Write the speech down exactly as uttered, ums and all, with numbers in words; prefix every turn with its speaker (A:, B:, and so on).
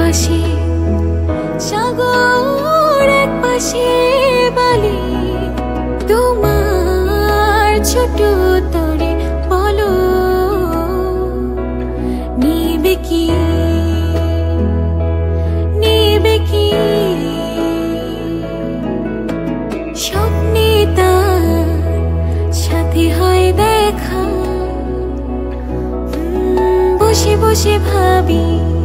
A: পাশে সাগর, এক পাশে বালি। তোমার ছোট তরে বলো নিবে কি, নিবে কি? স্বপ্নে তার সাথে হয় দেখা, বসে বসে ভাবি